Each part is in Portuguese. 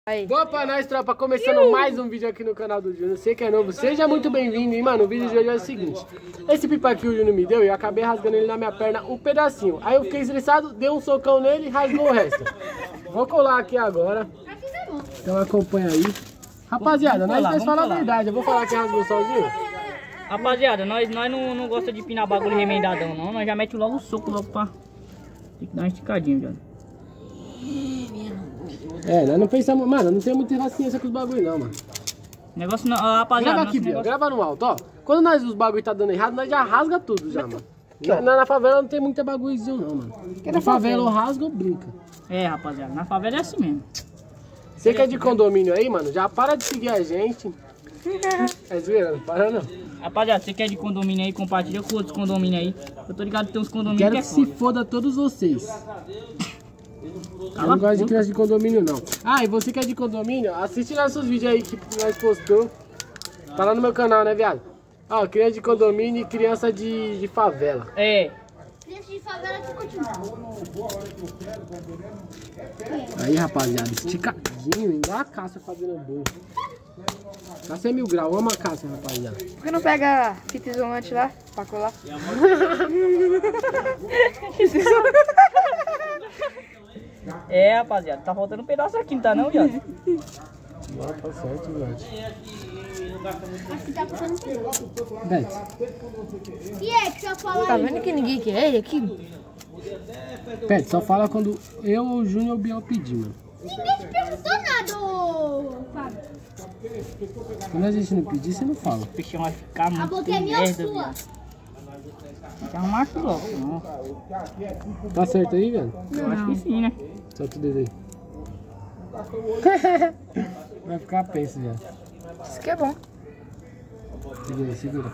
Aí. Boa pra nós, tropa, começando mais um vídeo aqui no canal do Júnior. Você que é novo, seja muito bem-vindo. E mano, o vídeo de hoje é o seguinte: esse pipa aqui o Júnior me deu e eu acabei rasgando ele na minha perna um pedacinho. Aí eu fiquei estressado, dei um socão nele e rasgou o resto. Vou colar aqui agora. Então acompanha aí. Rapaziada, nós falam a verdade. Eu vou falar que rasgou sozinho. Rapaziada, nós não gosta de pinar bagulho remendadão não. Nós já mete logo o soco logo pra... Tem que dar uma esticadinha, já. É, nós não pensamos, mano, não tem muita paciência com os bagulho não, mano. Negócio não, rapaziada. Grava aqui, negócio... grava no alto, ó. Quando nós os bagulho tá dando errado, nós já rasga tudo já, mano. Na favela não tem muita bagulhozinho não, mano. Na favela ou rasga ou brinca. É, rapaziada, na favela é assim mesmo. Você que é de condomínio aí, mano, já para de seguir a gente. É zoeira, não para não. Rapaziada, você que é de condomínio aí, compartilha com outros condomínios aí. Eu tô ligado que tem uns condomínios Quero que é que se foda. foda todos vocês. Eu não gosto de criança de condomínio não. Ah, e você que é de condomínio, assiste nossos vídeos aí que nós postou. Tá lá no meu canal, né, viado? Ó, criança de condomínio e criança de favela. É. Criança de favela que continua. Aí, rapaziada, esticadinho, igual a Cássia fazendo burro. Cássia é 1000 graus, ama a Cássia, rapaziada. Por que não pega fita isolante lá pra colar? É, rapaziada, tá faltando um pedaço aqui, não tá não, viado? Não, tá certo, velho. Aqui tá passando tudo. Pet, E é que só fala Tá aí. vendo que ninguém quer ele aqui? Pet, só fala quando eu ou o Júnior ou o Biel pedir, mano. Ninguém te perguntou nada, ô Fábio. Quando a gente não pedir, você não fala. O peixão vai ficar A muito boca é minha ou merda, sua? viado. Tem que arrumar aqui logo, não. Tá certo aí, velho? Eu acho que sim, né? Solta o dedo aí. Vai ficar penso já. Isso que é bom. Segura aí, segura.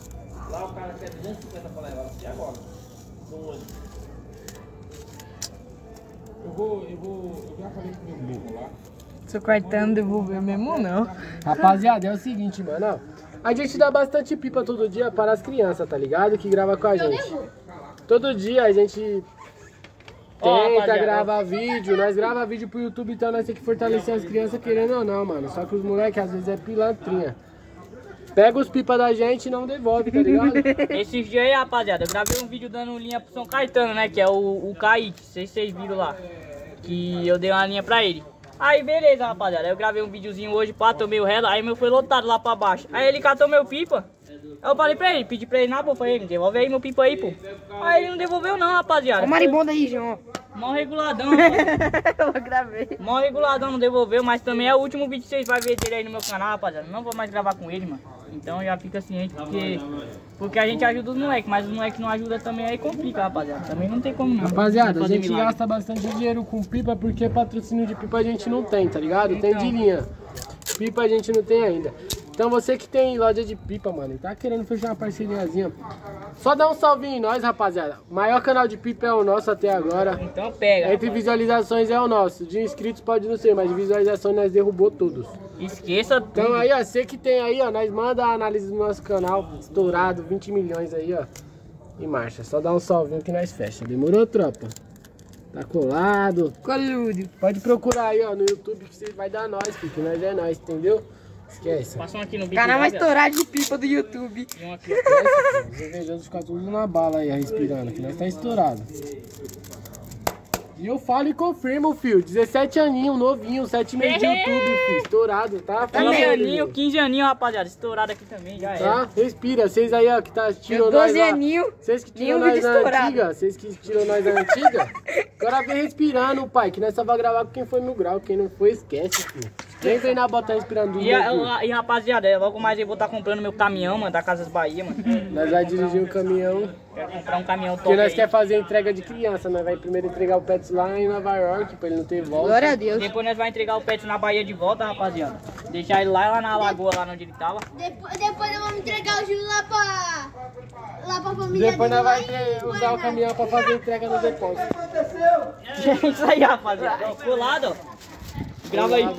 Seu cartão devolveu mesmo não. Rapaziada, é o seguinte, mano, ó. A gente dá bastante pipa todo dia para as crianças, tá ligado? Que grava com a gente. Todo dia a gente Ó, tenta rapaziada, gravar vídeo. Nós grava vídeo pro YouTube, então nós temos que fortalecer as crianças querendo ou não, mano. Só que os moleques às vezes é pilantrinha. Pega os pipa da gente e não devolve, tá ligado? Esses dias aí, rapaziada, eu gravei um vídeo dando linha pro São Caetano, né? Que é o Kaique, vocês viram lá. Que eu dei uma linha pra ele. Aí beleza, rapaziada, eu gravei um videozinho hoje, pá, tomei o relo, aí meu foi lotado lá pra baixo. Aí ele catou meu pipa. Aí eu falei pra ele, pedi pra ele, pô, falei, me devolve aí meu pipa aí, pô. Aí ele não devolveu não, rapaziada. Ó o marimbondo aí, João. Mó reguladão, mano. Eu gravei. Mó reguladão, não devolveu, mas também é o último vídeo que vocês vão ver dele aí no meu canal, rapaziada. Não vou mais gravar com ele, mano. Então já fica ciente, porque a gente ajuda os moleques, mas os moleques não ajudam também, aí complica, rapaziada. Também não tem como não. Rapaziada, a fazer gente milagre. gasta bastante dinheiro com pipa porque patrocínio de pipa a gente não tem, tá ligado? Tem de linha. Pipa a gente não tem ainda. Então você que tem loja de pipa, mano, e tá querendo fechar uma parceriazinha, só dá um salve em nós, rapaziada. O maior canal de pipa é o nosso até agora. Então pega. Entre visualizações é o nosso. De inscritos pode não ser, mas de visualizações nós derrubou todos. Esqueça tudo. Então aí, ó, você que tem aí, ó, nós manda a análise do nosso canal, estourado, 20 milhões aí, ó. Em marcha. Só dá um salvinho que nós fecha. Demorou, tropa? Tá colado. Colúdio. Pode procurar aí, ó, no YouTube que você vai dar nós, filho, que nós é nós, entendeu? Esquece. Passa um aqui no bico. Canal mais já, estourado de pipa do YouTube. viado. Um aqui. Os invejosos ficam tudo na bala aí, respirando, que nós tá estourado. E eu falo e confirmo, filho. 17 aninho, novinho, 7 meses de YouTube, filho. Estourado, tá? 15 aninho, 15 aninho, rapaziada. Estourado aqui também, já Tá? Respira. Vocês aí, ó, que tá tirando 12 nós lá. aninhos. Vocês que tiram nenhum nós vídeo da estourado. antiga, vocês que tiram nós da antiga, agora vem respirando, pai, que nós só vai gravar com quem foi 1000 graus, quem não foi, esquece, filho. Vem treinar botar respirando do E rapaziada, logo mais eu vou estar comprando meu caminhão, mano, da Casas Bahia, mano. Nós vai dirigir o caminhão, Quero comprar um caminhão top porque nós aí. quer fazer entrega de criança, nós vai primeiro entregar o Pets lá em Nova York, pra ele não ter volta. Glória a Deus. Depois nós vamos entregar o pet na Bahia de volta, rapaziada. Deixar ele lá na lagoa, lá onde ele tava. Depois eu vou entregar o Júlio lá pra família Depois dele nós lá vai em usar o caminhão pra fazer entrega no depósito. É isso aí, rapaziada. Ó, colado, ó. Grava aí.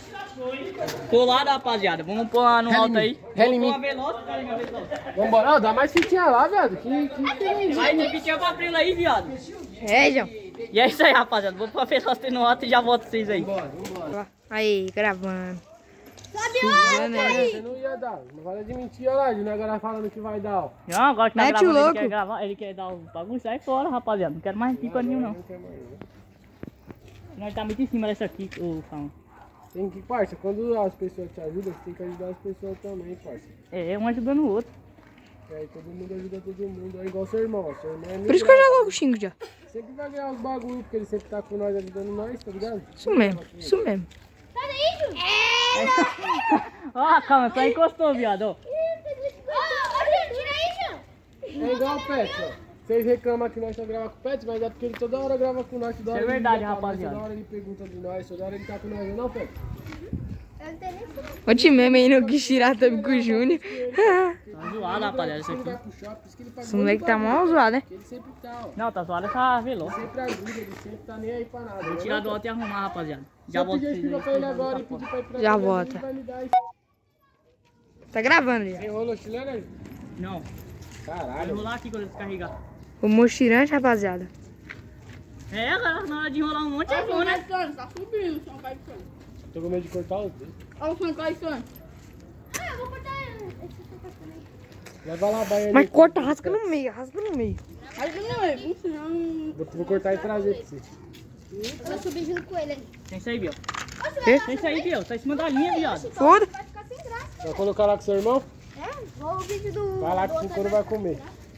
Colado, rapaziada. Vamos pôr lá no alto aí. Rela em Vamos pôr mim. uma veloz, cara, uma veloz. Vambora, ó, dá mais fitinha lá, viado, que Vai, tem que tirar pra frente aí, viado. É, João. E é isso aí, rapaziada. Vou pra veloz no alto e já volto vocês aí. Vambora. Aí, gravando. Sobe Sugando, né? Você não ia dar. Não vale de mentir, olha lá, Júnior, agora falando que vai dar, ó. Não, agora que tá Mete o gravando, louco. ele quer gravar, ele quer dar o bagulho, sai fora, rapaziada. Não quero mais pipa nenhum, não. Não quer mais, né? Nós tá muito em cima dessa aqui, ô Fão. Tem que, parça, quando as pessoas te ajudam, você tem que ajudar as pessoas também, parça. É, um ajudando o outro. E aí todo mundo ajuda todo mundo, é igual seu irmão, ó. Seu irmão é Por isso que eu já logo xingo já. Sempre vai ganhar os bagulhos, porque ele sempre tá com nós ajudando nós, tá ligado? Isso mesmo, isso mesmo. Sai daí, Ju. Ó, calma, só encostou, viado, ó. Ô, Ju, tira aí, Ju. É igual o Pet, ó. Vocês reclamam que nós só gravamos com o Pet, mas é porque ele toda hora grava com nós, toda hora Isso é ele verdade, liga pra nós, rapaziada. Toda hora ele pergunta de nós, toda hora ele tá com nós, não, Pet? Eu não tenho nem foto. O time mesmo aí não quis tirar também com o Júnior. Tá zoado, rapaziada, isso Ele vai aqui. pro shopping, por isso que ele faz Esse moleque tá mal zoado, né? porque ele sempre tá, ó. Não, tá zoado essa veloz. Sempre ajuda, ele sempre tá nem aí pra nada. Vou tirar do alto e arrumar, rapaziada. Já volto pra ele pra ele agora e pedir pra ir pra Já casa, volta. ele vai me dar isso. Tá gravando já. Enrolou chilena aí? Não, vou Caralho. enrolar aqui quando descarregar. O mochirante, rapaziada. É, galera, na hora de enrolar um monte é bom, né? Tá subindo, São Caetano. Tô com medo de cortar os dedos. Olha o São Caetano. Ah, eu vou cortar esse sapato aí. Leva lá a baiana. Mas aí, corta, pô. rasga no meio, rasga no meio. Aí não é, senão... Vou cortar e trazer pra você. Eu vou subir junto com ele ali. Tem isso aí, Biel. Quê? Tem isso aí, Biel. Tá em cima da linha, viado. Foda. Vai ficar sem graça. Vai colocar lá com seu irmão? É, vou o vídeo do... Vai lá do que o outro couro aí vai comer.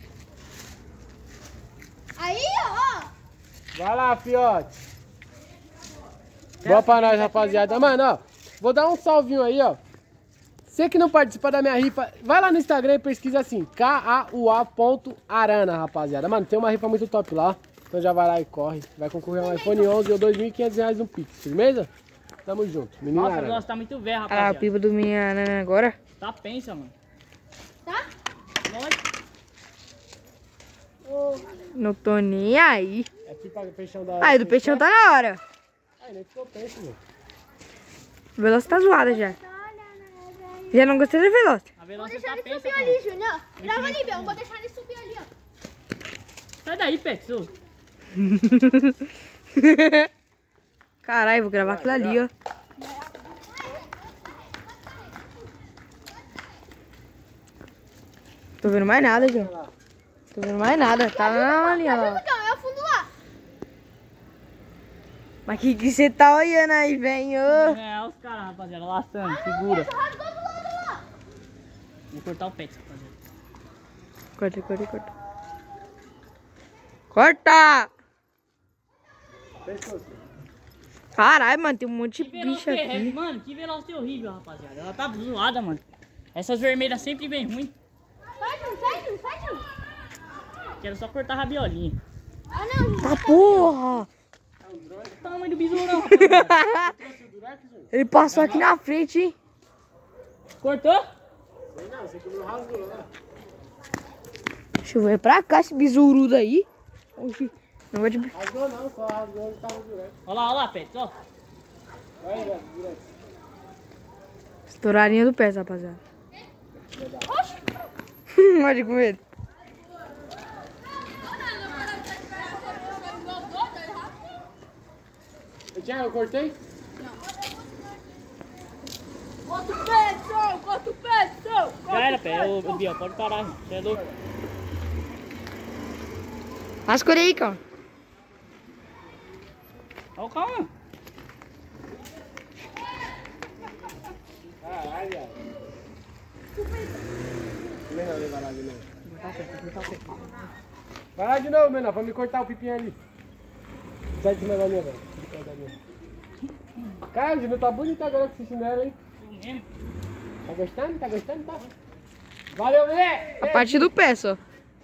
Aí, ó. Vai lá, fiote. Boa pra nós, rapaziada. Mano, ó. Vou dar um salvinho aí, ó. Você que não participa da minha rifa, vai lá no Instagram e pesquisa assim, kaua.arana, rapaziada. Mano, tem uma rifa muito top lá. Então já vai lá e corre. Vai concorrer a um iPhone 11 ou R$2.500 no Pix, firmeza? Tamo junto. Menino Nossa, o Arana. negócio tá muito velho, Ah, a rapaziada. pipa do minha Nana agora. Tá pensa, mano. Tá? Lógico. Não tô nem aí. É pipa peixão da... Aí, do peixão tá na hora. Aí, nem ficou peixe, meu. A Veloz tá zoada já. Já não gostei da Veloz. A Vou velocidade deixar tá ele pensa, subir pô. ali, Júnior. Grava ali, Bel. Vou deixar ele subir ali, ó. Sai daí, Petsu. Caralho, vou gravar aquilo ali, ó. Tô vendo mais nada, João. Tô vendo mais nada. Tá na linha lá. Então, é o fundo lá. Mas que você tá olhando aí, velho? É, os caras, rapaziada, laçando, segura. Só rasgou do lado lá. Vou cortar o Petsu, rapaziada. Corta, corta, corta. Corta! Caralho, mano, tem um monte de Que bicho velocidade, aqui. mano, que velocidade horrível, rapaziada. Ela tá zoada, mano. Essas vermelhas sempre vem ruim. Sai, Júnior, sai, Júnior, sai, Júnior. Quero só cortar a rabiolinha. Ah, não, Júnior. Tá porra! O tamanho do besourão, rapaziada. Ele passou aqui na frente, hein? Cortou? Não, você comeu rasgou lá. Deixa eu ver pra cá esse besourudo aí. Oxi, não vou te... Rasgou não, só rasgou e tava direto. Olha lá, Petsu, ó. Vai, direto. Estourar a linha do pé, rapaziada. Pode com medo. Tiago, eu cortei? Corta o peito, corta o peito. Já era, pé. Ô, Biel, pode parar. Você é louco. Rascou aí, cara. Ó, calma. Caralho, viado. Menor, vai lá de novo. Vai lá de novo, menor, pra me cortar o pipinho ali. Sai de cima da minha, velho. Cara, o Júnior tá bonito agora com esse chinelo, hein? Eu mesmo. Tá gostando? Tá gostando? Tá. Valeu, moleque! A parte do pé só.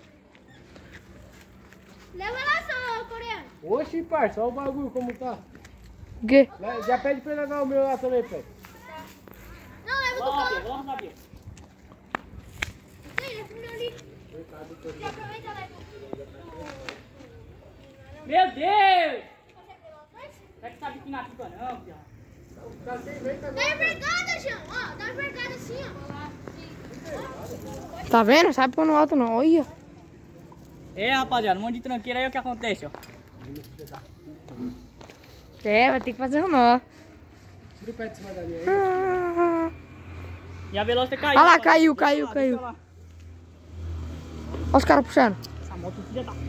Leva lá, seu coreano. Oxi, parça, olha o bagulho como tá. O quê? Já pede pra ele levar o meu lá também, pai. Não, leva do Vamos lá, carro. Biel, vamos lá, Biel. Sim, esse meu ali. Já aproveita, leva. Meu Deus! Será que sabe que na pipa não, Biel? Tá sem vento Dá agora. uma envergada, Jean. Ó, dá uma envergada assim, ó. Tá vendo? Sabe pôr no alto não. Olha. É, rapaziada, um monte de tranqueira aí, o que acontece, ó. É, vai ter que fazer um nó. tripé de cima da linha aí. E a Veloster caiu. Olha lá, ó. caiu. Deixa lá. Olha os caras puxando. Essa moto já tá.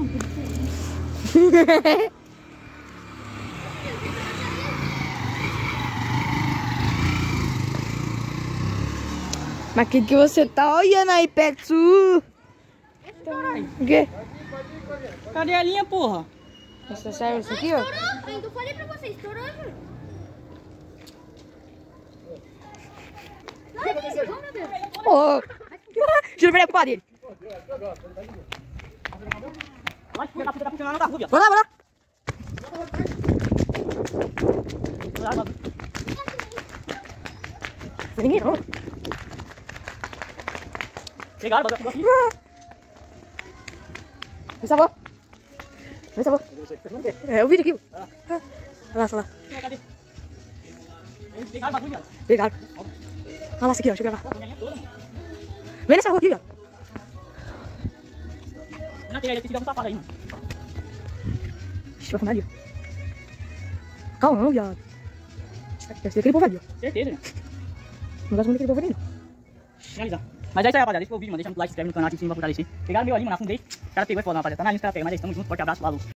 Mas o que você tá olhando aí, Petsu? O quê? Cadê a linha, porra? Essa serve isso aqui, ó? Estourou, eu falei pra você, estourou, Júlio. Ô! Júlio, vai ocupar dele. Vai, filha da puta, tá funcionando, tá ruim, ó. Vai lá, vai lá. Vai lá. Ninguém não. Pegaram, bateu aqui. Me salvou. Me salvou. É o vídeo aqui. Olha lá, olha lá. Cadê? Pegaram, bateu, viado. Obrigado. Olha lá, esse aqui, ó. Deixa eu gravar. Vem nessa rua aqui, ó. Não tem aí, tem que dar um safado aí, mano. Ixi, vai fundar ali, ó. Calma, não, viado. Deve ser aquele povo ali, ó. Certeza, né? Não gosto muito daquele povo ali, não. Finalizar. Mas é isso aí, rapaziada. Esse foi o vídeo, mano. Deixa muito like, se inscreve no canal, ativa o sininho pra fortalecer. Pegaram meu ali, mano, afundei. O cara pegou e falou, não, rapaziada. Tá na lista, mas eles estamos juntos. Forte abraço, falou.